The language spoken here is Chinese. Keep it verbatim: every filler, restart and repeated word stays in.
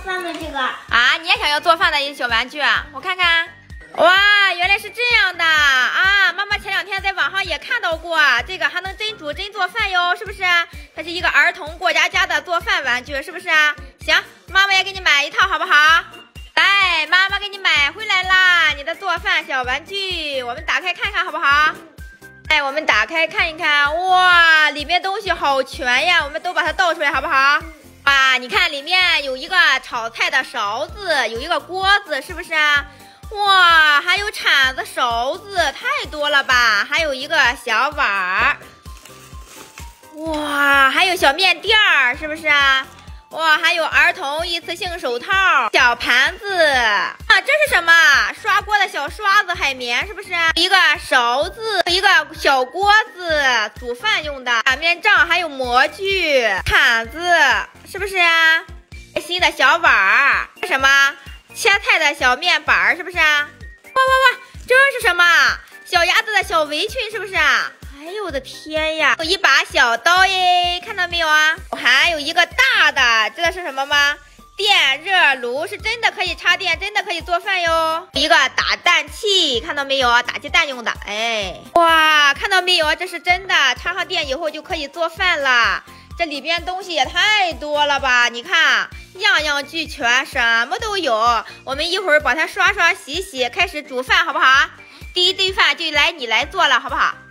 饭的这个啊，你也想要做饭的一个小玩具啊？我看看。哇，原来是这样的啊！妈妈前两天在网上也看到过，这个还能真煮真做饭哟，是不是？它是一个儿童过家家的做饭玩具，是不是？行，妈妈也给你买一套，好不好？来，妈妈给你买回来啦，你的做饭小玩具，我们打开看看，好不好？哎，我们打开看一看，哇，里面东西好全呀，我们都把它倒出来，好不好？啊，你看里面有一个炒菜的勺子，有一个锅子，是不是啊？哇，还有铲子、勺子，太多了吧？还有一个小碗儿，哇，还有小面垫儿，是不是啊？哇，还有儿童一次性手套、小盘子啊，这是什么？刷锅的小刷子、海绵，是不是？一个勺子，一个小锅子，煮饭用的擀面杖，还有模具、铲子，是不是啊？新的小碗儿，这是什么？切菜的小面板儿，是不是啊？哇哇哇，这是什么？小鸭子的小围裙，是不是啊？哎呦我的天呀！有一把小刀耶，看到没有啊？还有一个大的，知道是什么吗？电热炉，是真的可以插电，真的可以做饭哟。一个打蛋器，看到没有？打鸡蛋用的。哎，哇，看到没有？这是真的，插上电以后就可以做饭了。这里边东西也太多了吧？你看，样样俱全，什么都有。我们一会儿把它刷刷洗洗，开始煮饭，好不好？第一顿饭就来你来做了，好不好？